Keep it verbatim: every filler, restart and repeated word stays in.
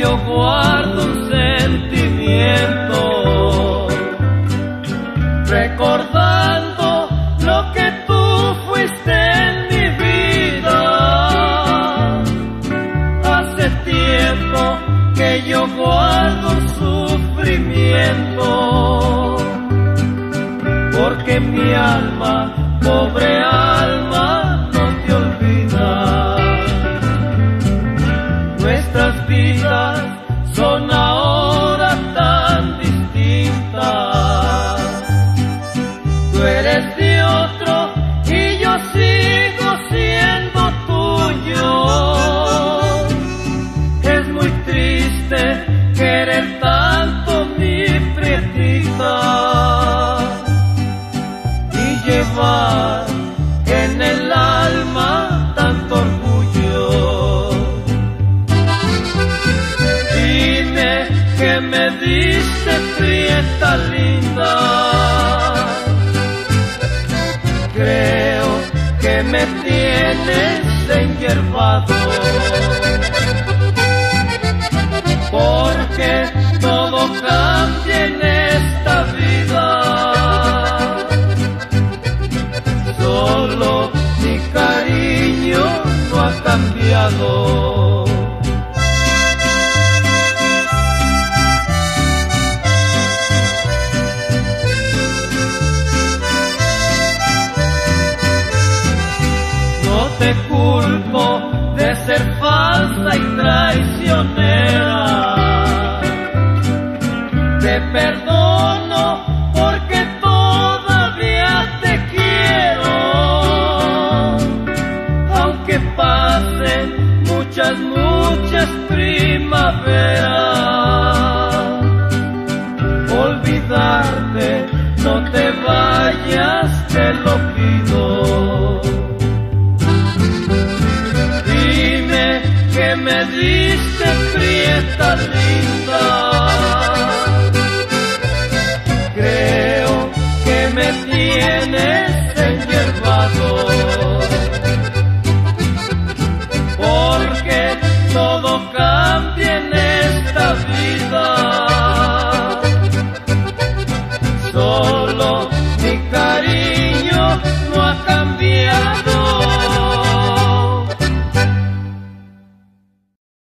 yo guardo un sentimiento, recordando lo que tú fuiste en mi vida. Hace tiempo que yo guardo sufrimiento, porque mi alma, pobre alma, no te olvida. Nuestras vidas son ahora tan distintas. Tú eres de otro y yo sigo siendo tuyo. Es muy triste querer tanto mi prietita y llevar en el alma tanto orgullo. Dime que me diste, prieta linda. Creo que me tienes enhierbado, porque todo cambia en esta vida. Solo mi cariño no ha cambiado. No te culpo de ser falsa y traicionera. Te perdono porque todavía te quiero, aunque pasen muchas, muchas primaveras. Olvidarte, no te vayas, te lo pido. Dime que me diste, prieta linda.